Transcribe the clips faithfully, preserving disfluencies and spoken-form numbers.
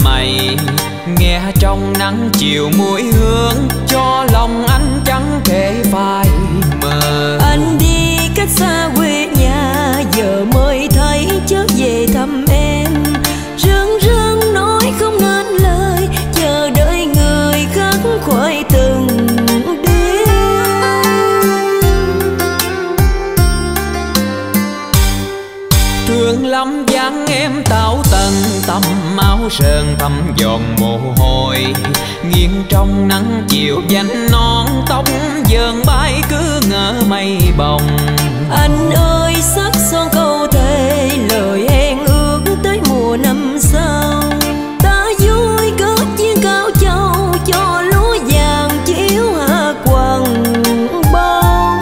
mây, nghe trong nắng chiều mùi hương, cho lòng anh chẳng thể phai mờ. Anh đi cách xa quê nhà, giờ mới thấy chớ về thăm em. Rưng rưng nói không nên lời, chờ đợi người khắc khoải từng đêm. Thương lắm dáng em táo tận, tầm áo sơn thấm giọt mồ hôi, nghiêng trong nắng chiều vành non tóc dờn bay cứ ngỡ mây bồng. Anh ơi sắc son câu thề, lời hẹn ước tới mùa năm sau. Ta vui kết duyên cao châu, cho lúa vàng chiếu hạ quần bông.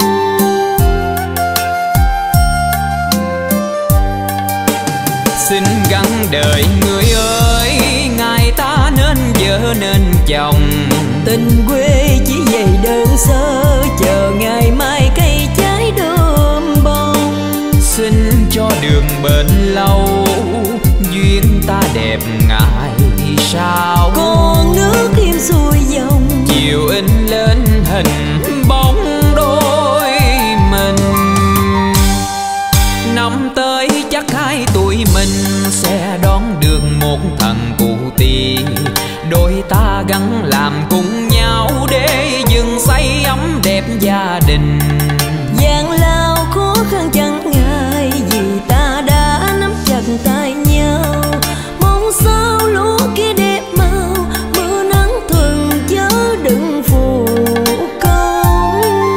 Xin gắn đời người ơi, ngài ta nên vợ nên chồng. Tình quê chỉ về đơn sơ, chờ ngày mai cây trái đơm bông. Xin cho đường bền lâu, duyên ta đẹp ngày sau. Con nước im xuôi dòng, chiều in lên hình bóng đôi mình. Năm tới chắc hai tụi mình sẽ đón được một thằng cụ tì, đôi ta gắn làm cùng nhau để dừng xây ấm đẹp gia đình. gian lao khó khăn chẳng ngại, vì ta đã nắm chặt tay nhau. Mong sao lúa kia đẹp màu, mưa nắng thuần chớ đừng phù công.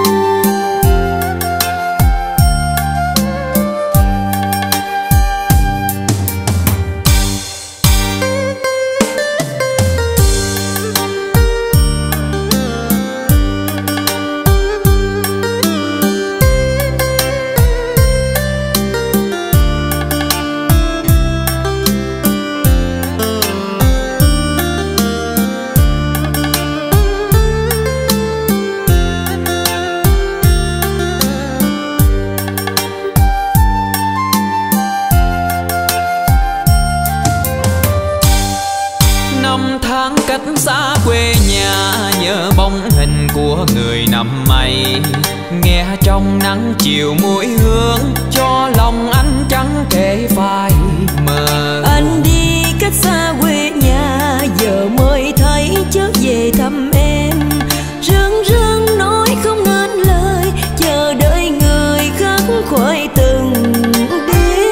Cách xa quê nhà, nhớ bóng hình của người năm mây, nghe trong nắng chiều mùi hương, cho lòng anh chẳng thể phai mờ. Anh đi cách xa quê nhà, giờ mới thấy chớ về thăm em. Rưng rưng nói không nên lời, chờ đợi người khắc khoải từng đêm.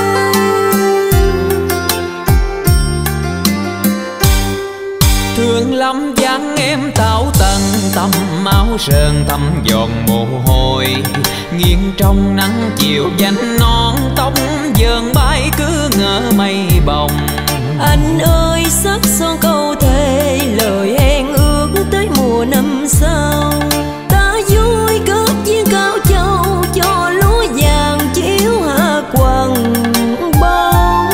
Thương lắm dáng em táo tận, tầm áo sơn thấm giọt mồ hôi, nghiêng trong nắng chiều vành non tóc dờn bay cứ ngỡ mây bồng. Anh ơi sắc son câu thề, lời hẹn ước tới mùa năm sau. Ta vui kết duyên cao châu, cho lúa vàng chiếu hạ quần bông.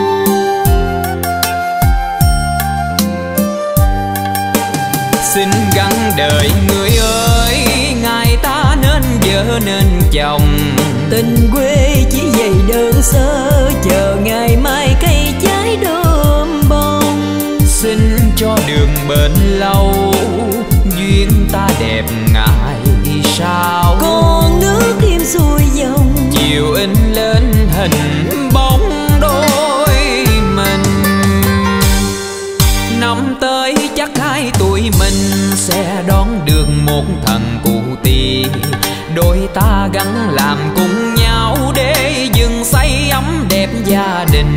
Xin gắn đời người ơi, ngài ta nên vợ nên chồng. Tình quê chỉ về đơn sơ, chờ ngày mai cây trái đơm bông. Xin cho đường bền lâu, duyên ta đẹp ngày sau. Con nước im xuôi dòng, chiều in lên hình bóng đôi mình. Năm tới chắc hai tụi mình sẽ đón được một thằng cụ tì, đôi ta gắn làm cùng nhau để dừng xây ấm đẹp gia đình.